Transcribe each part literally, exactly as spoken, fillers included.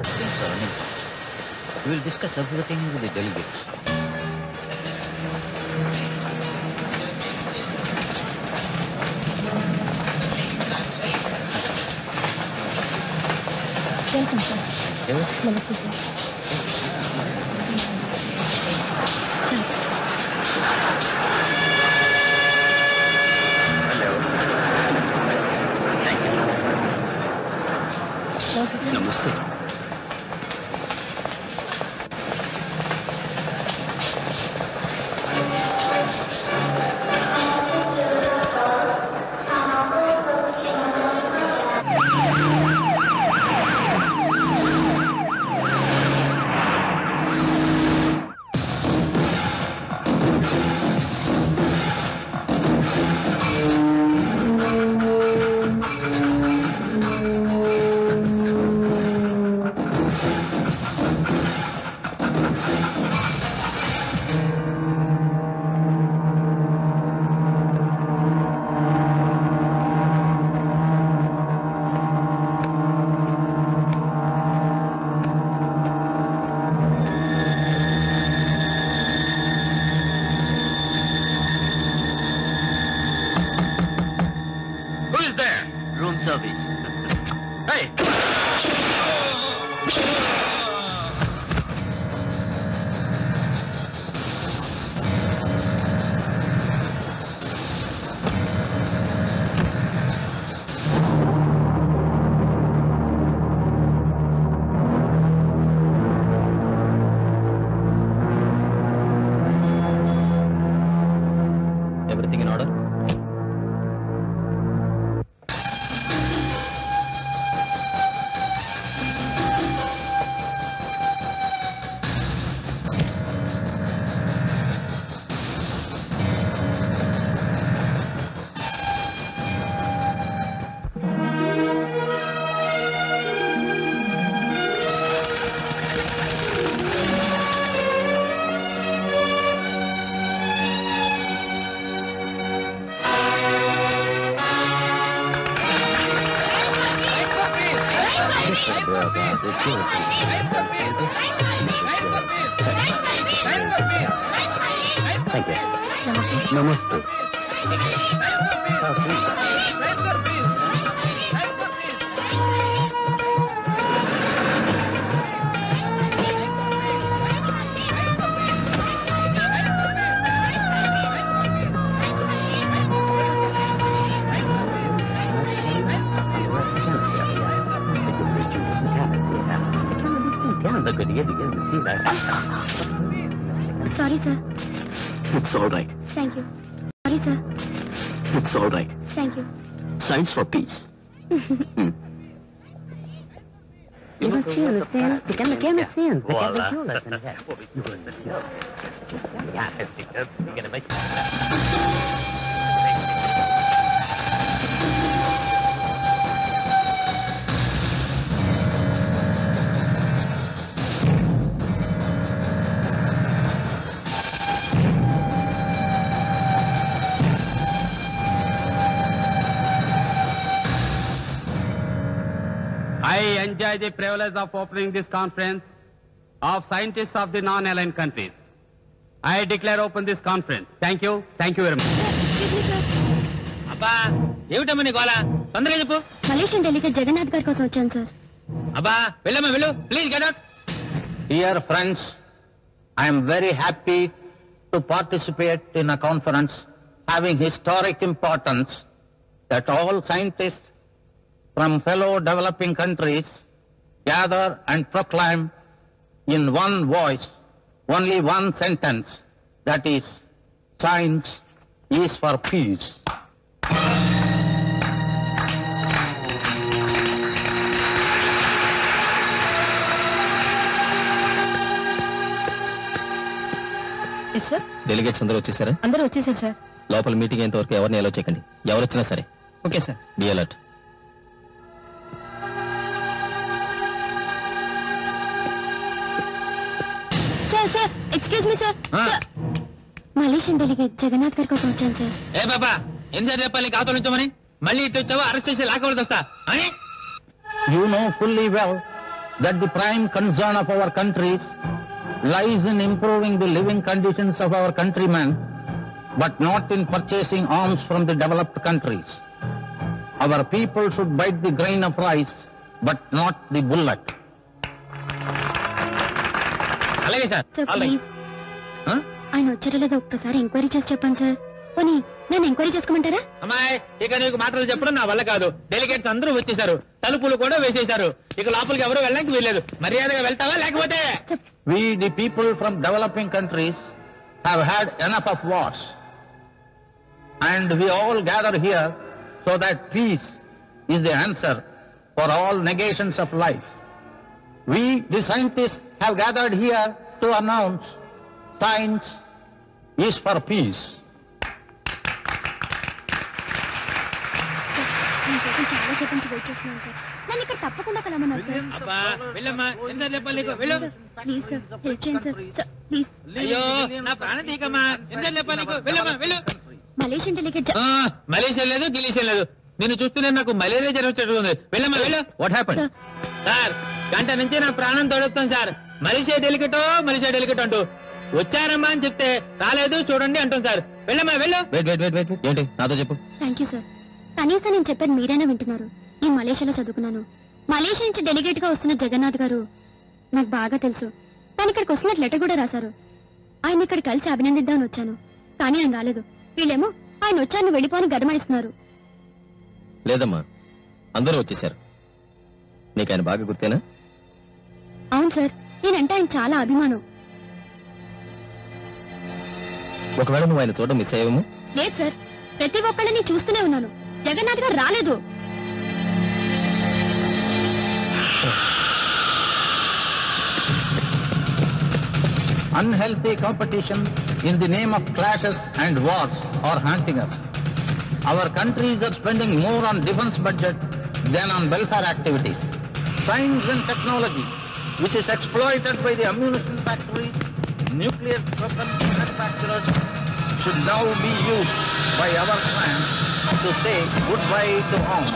the things are running fast. We will discuss everything with the delegates. Welcome, sir. Yes? Namaste, sir. Hello. Thank you. Namaste. Service. Hey! Everything in order? Thank you. Namaste. Sorry, sir. It's all right. Thank you. Sorry, sir. It's all right. Thank you. Science for peace. mm. You don't you understand? Become a chemist soon. Voila. I enjoy the privilege of opening this conference of scientists of the non-aligned countries. I declare open this conference. Thank you. Thank you very much. Excuse me, sir. అబ్బా ఏమిటమ్మా నీ గోళ తొందరగా చెప్పు. Malaysian delegate Jagannath గారి కోసం వచ్చాను sir. అబ్బా వెళ్ళమ్మా వెళ్ళు please get out. Dear friends, I am very happy to participate in a conference having historic importance that all scientists from fellow developing countries gather and proclaim in one voice only one sentence, that is, science is for peace. Yes sir. Delegates అందరూ వచ్చేసారా? అందరూ వచ్చేసారు sir. లోపల meeting అయ్యేంత వరకు ఎవరిని అలో చేయకండి. ఎవరు వచ్చినా సరే. Okay sir. Be alert. Sir sir excuse me sir. Malaysian delegate Jagannath గారి కోసం వచ్చాను సార్. ఏ బాబా ఎన్నిసార్లు చెప్పాలి కాతో నుంచోమని? మళ్ళీ ఇటు వచ్చావా అరెస్ట్ చేసి లాకవలసి వస్తా. You know fully well that the prime concern of our countries lies in improving the living conditions of our countrymen, but not in purchasing arms from the developed countries. Our people should bite the grain of rice, but not the bullet. అలాగే sir. Sir please ఆయన వచ్చారో లేదో ఒక్కసారి enquiry చేసి చెప్పండి sir. పోనీ నన్ను enquiry చేసుకోమంటారా? అమ్మాయి, ఇక నీకు మాటలు చెప్పడం నా వల్ల కాదు. డెలిగేట్స్ అందరూ వచ్చేసారు, తలుపులు కూడా వేసేశారు. ఇక లోపలికి ఎవరు వెళ్ళడానికి వీల్లేదు. మర్యాదగా వెళ్తావా లేకపోతే? We, the people from developing countries, have had enough of wars. And we all gather here so that peace is the answer for all negations of life. We, the scientists, have gathered here to announce science is for peace. మీకోసం చాలా సేపు నుంచి wait చేస్తున్నాను sir. నన్ను ఇక్కడ తప్పకుండా కలమన్నారు sir. అబ్బా వెళ్ళమ్మా, ఎంత చెప్పాలి నీకు? వెళ్ళు. ప్లీజ్ సార్, హెల్ప్ చేయండి సార్. Sir please. అయ్యో నా ప్రాణం తీకమ్మా, ఎంత చెప్పాలి నీకు? వెళ్ళమ్మా వెళ్ళు. మలేషియన్ డెలిగేట్ ఆ, మలేషియా లేదు గిలీషియా లేదు. నేను చూస్తూనే నాకు మలేరియా జ్వరం వచ్చేట్టు ఉంది. వెళ్ళమ్మా వెళ్ళు. What happened? సార్ గంట నుంచి నా ప్రాణం తోడుస్తాను సార్. మలేషియా డెలికేటో మలేషియా డెలికేట్ అంటూ వచ్చారమ్మా అని చెప్తే రాలేదు చూడండి అంటుంది సార్. వెళ్ళమ్మా వెళ్ళు. వెయిట్ వెయిట్ వెయిట్ వెయిట్ ఏంటి నాతో చెప్పు. Thank you sir. కనీసం నేను చెప్పేది మీరైనా వింటున్నారు. ఈ మలేషియాలో చదువుకున్నాను. మలేషియా నుంచి డెలిగేట్ గా వస్తున్న జగన్నాథ్ గారు నాకు బాగా తెలుసు. కానీ ఇక్కడికి వస్తున్నట్టు లెటర్ కూడా రాశారు. ఆయన ఇక్కడ కలిసి అభినందిద్దామని వచ్చాను, కానీ ఆయన రాలేదు. వీళ్ళేమో ఆయన వచ్చారని వెళ్ళిపోని గదమాయిస్తున్నారు. లేదమ్మా, అందరూ వచ్చేసారు. నీకు ఆయన బాగా గుర్తేనా? అవును సార్, నేనంటే ఆయన చాలా అభిమానం. ఒకవేళ నువ్వు ఆయన చూడడం మిస్ అయ్యావేమో? లేదు సార్, ప్రతి ఒక్కళ్ళని చూస్తూనే ఉన్నాను. జగన్నాథ్ గారు రాలేదు. Unhealthy competition in the name of clashes and wars are haunting us. Our countries are spending more on defense budget than on welfare activities. Science and technology, which is exploited by the ammunition factories, nuclear weapons manufacturers, should now be used by our clan to say goodbye to arms.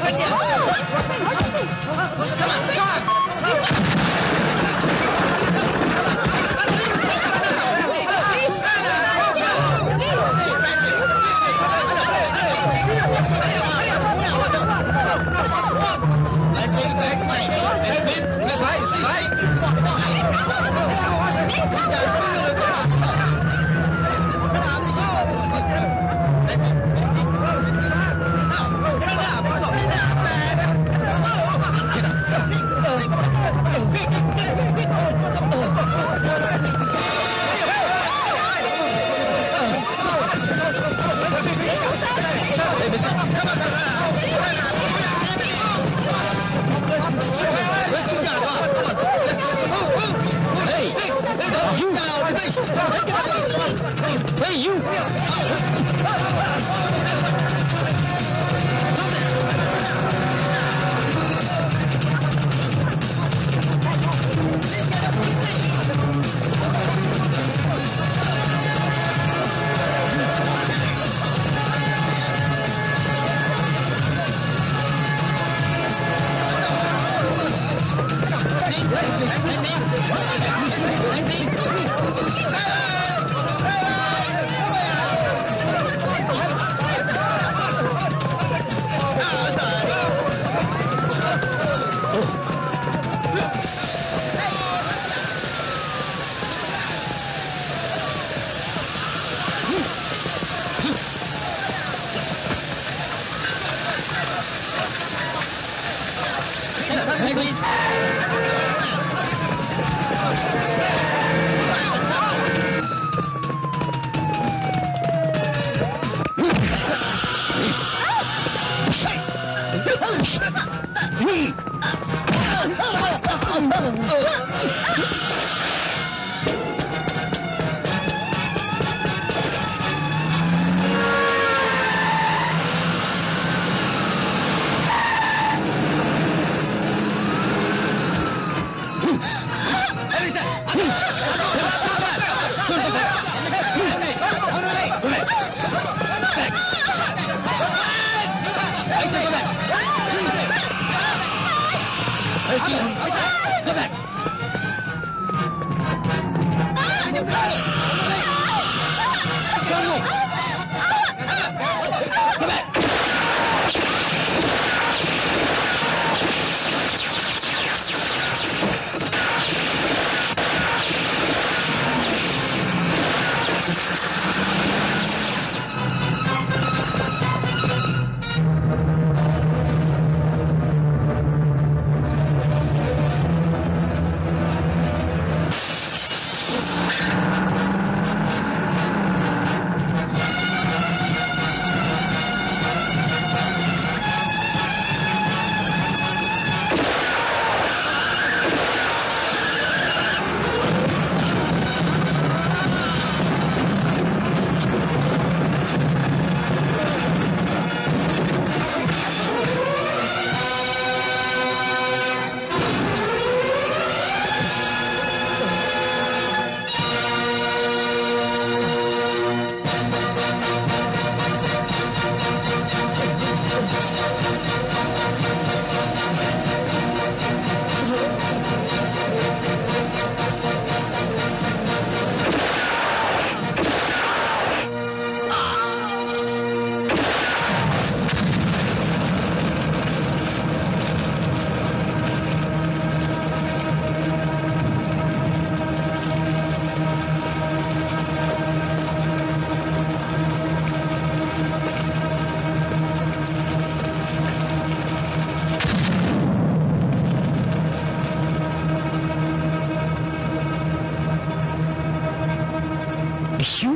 Hey, you! Hey, wish you